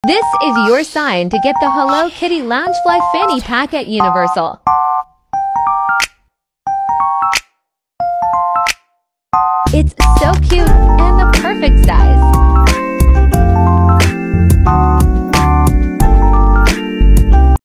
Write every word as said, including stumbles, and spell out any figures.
This is your sign to get the Hello Kitty Loungefly Fanny Pack at Universal. It's so cute and the perfect size.